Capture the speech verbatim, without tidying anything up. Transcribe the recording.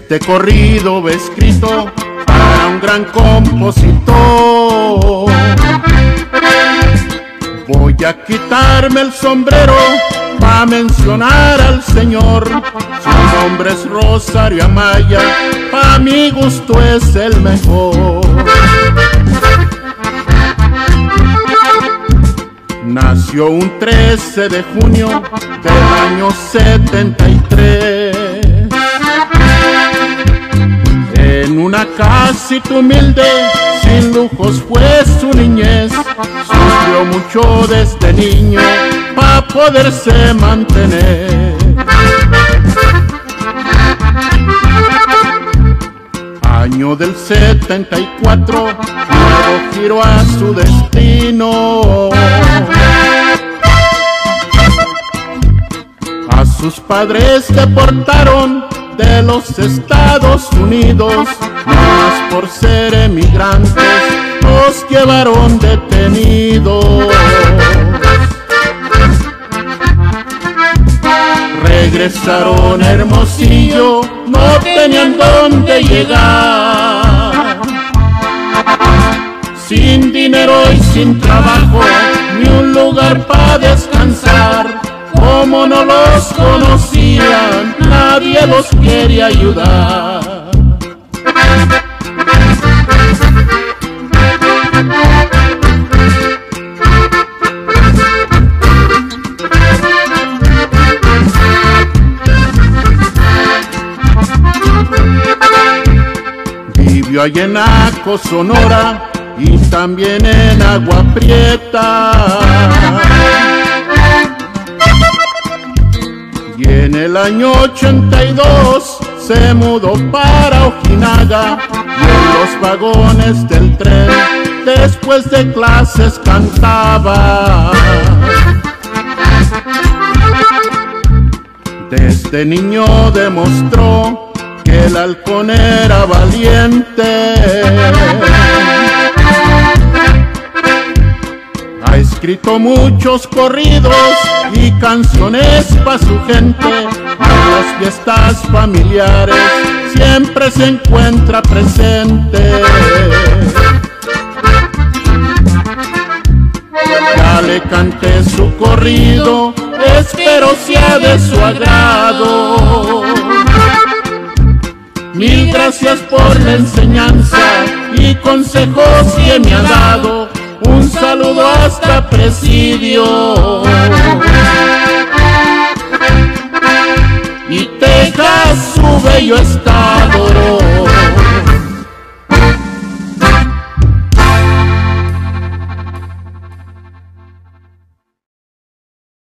Este corrido va escrito para un gran compositor. Voy a quitarme el sombrero para mencionar al señor. Su nombre es Rosario Amaya, pa' mi gusto es el mejor. Nació un trece de junio del año setenta y tres en una casita humilde, sin lujos fue su niñez. Sufrió mucho desde niño pa' poderse mantener. Año del setenta y cuatro, nuevo giro a su destino. A sus padres deportaron de los Estados Unidos, más por ser emigrantes los llevaron detenidos. Regresaron a Hermosillo, no tenían dónde llegar. Sin dinero y sin trabajo, ni un lugar para descansar. Como no los conocían, nadie los quería ayudar. Vivió allá en Aco, Sonora, y también en Agua Prieta. Y en el año ochenta y dos se mudó para Ojinaga, y en los vagones del tren después de clases cantaba. Desde niño demostró que el halcón era valiente. Ha escrito muchos corridos y canciones pa' su gente. En las fiestas familiares siempre se encuentra presente. Ya le canté su corrido, espero sea de su agrado. Mil gracias por la enseñanza y consejos que me ha dado. Un saludo hasta Presidio. Y Texas, su bello estado.